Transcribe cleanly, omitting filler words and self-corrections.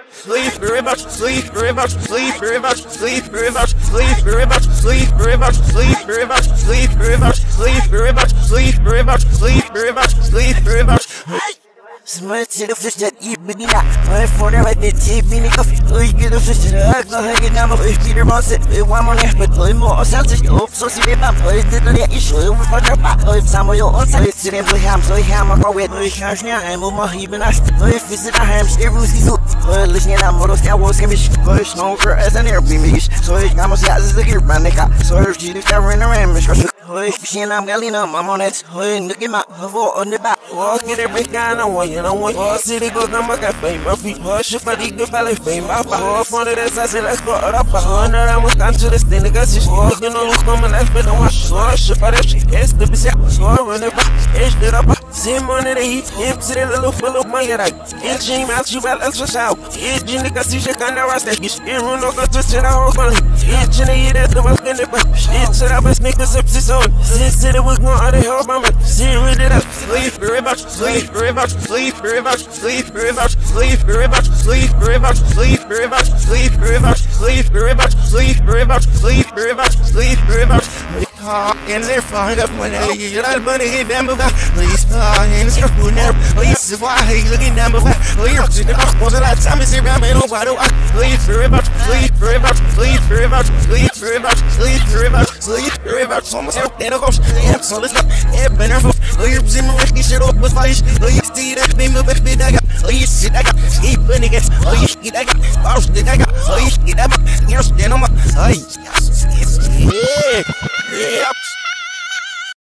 sleep very much, sleep very much, sleep very much, sleep very much, sleep very much, sleep very much, sleep very much, sleep very much, sleep very much, sleep very much, sleep very much, sleep very much. Smart to the fish that eat Medina. I for them, I did take me off. I get a fish that I go hanging down with Peter Moss. One more left, but I'm more selfish. Oh, so see them up. I did the issue with my drop. I some of your own side. It's in the ham, so I ham a with my cash now. I'm more even us. I visit a ham, stay roozy soup. I listen to Motor Star Wars Camish. I smoker as an Airbnb. So I got my size as a gear man. So I see the cover in the ram. I see I'm Galina, I'm on it. I look at my on the back. Walk in every kind of way. You know what? Oh, city goes on my cafe, my feet. Oh, shit, I dig the valley fame. I one of this, I said, let's go up. I was down to this thing, because it's all you know, look on my life, but I wash. Oh, shit, I did it's the bizarre. So I run it back, it's the up. Same money they eat, him to the little full of my head. It's Jim out, you well, let's out. It's Jimmy, because you can't rest that. It's run over to sit out. It's Jimmy, that's the work in the back. It's a best niggas up his own. Since it was going on the hell, mama. See, read it up. Sleep very much, sleep very much, sleep very much, sleep very much, sleep very much, sleep very much, sleep very much, sleep very much, sleep very much, sleep very much, sleep very much, sleep very much. And they're fine up when they get out of money in them about. Please, and it's your food now. Please, why he's looking down about. Please, the box was a lot of time. Is around me, why do I sleep very much, sleep very much, sleep very much, sleep very much, sleep very much, sleep very much. Almost everything goes. Yeah, so let's go. Yeah, better move. You're in my risky shit up with fire. You see that name of it, I got. You see that I got. Keep putting it. You see that I got. Oh, shit, I got. You see that. You're standing on my. Yeah. Yeah.